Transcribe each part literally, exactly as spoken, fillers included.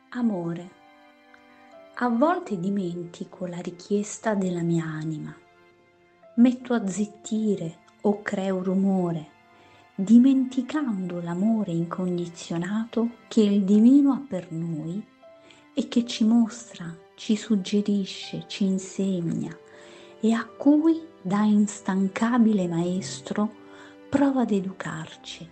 Amore. A volte dimentico la richiesta della mia anima. Metto a zittire o creo rumore, dimenticando l'amore incondizionato che il divino ha per noi e che ci mostra, ci suggerisce, ci insegna e a cui, da instancabile maestro, prova ad educarci.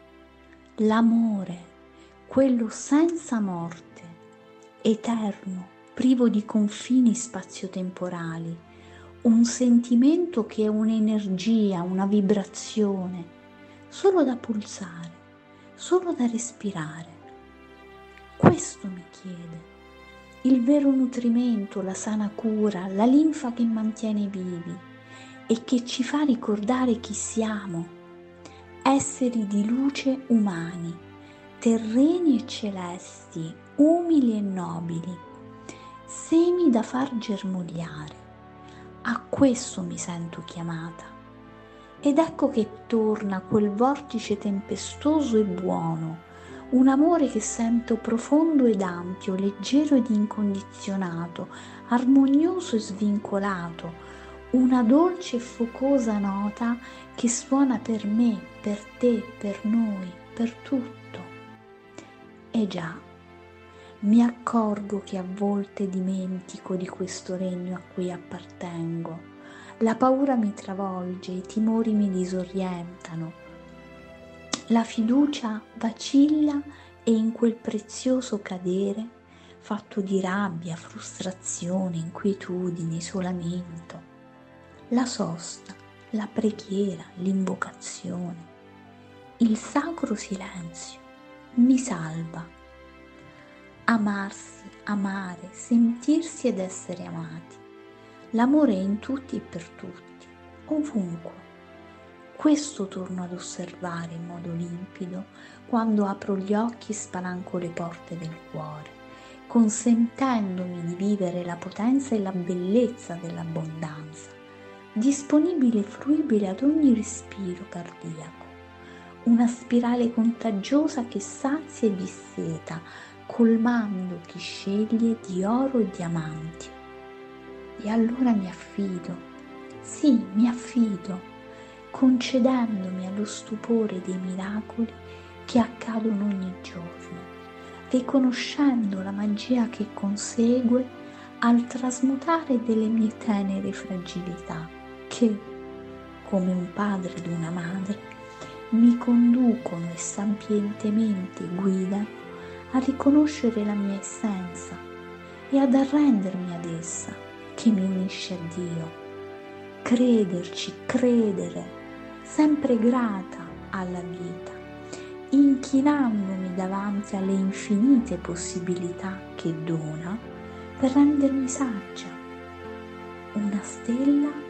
L'amore, quello senza morte, eterno, privo di confini spazio-temporali, un sentimento che è un'energia, una vibrazione, solo da pulsare, solo da respirare. Questo mi chiede, il vero nutrimento, la sana cura, la linfa che mantiene vivi e che ci fa ricordare chi siamo, esseri di luce umani, terreni e celesti, umili e nobili, semi da far germogliare. A questo mi sento chiamata. Ed ecco che torna quel vortice tempestoso e buono, un amore che sento profondo ed ampio, leggero ed incondizionato, armonioso e svincolato, una dolce e focosa nota che suona per me, per te, per noi, per tutto. E già, mi accorgo che a volte dimentico di questo regno a cui appartengo. La paura mi travolge, i timori mi disorientano. La fiducia vacilla e in quel prezioso cadere, fatto di rabbia, frustrazione, inquietudine, isolamento, la sosta, la preghiera, l'invocazione, il sacro silenzio mi salva. Amarsi, amare, sentirsi ed essere amati. L'amore è in tutti e per tutti, ovunque. Questo torno ad osservare in modo limpido quando apro gli occhi e spalanco le porte del cuore, consentendomi di vivere la potenza e la bellezza dell'abbondanza, disponibile e fruibile ad ogni respiro cardiaco, una spirale contagiosa che sazia e disseta, colmando chi sceglie di oro e diamanti. E allora mi affido, sì, mi affido, concedendomi allo stupore dei miracoli che accadono ogni giorno, riconoscendo la magia che consegue al trasmutare delle mie tenere fragilità che, come un padre ed una madre, mi conducono e sapientemente guidano a riconoscere la mia essenza e ad arrendermi ad essa che mi unisce a Dio. Crederci, credere, sempre grata alla vita, inchinandomi davanti alle infinite possibilità che dona per rendermi saggia, una stella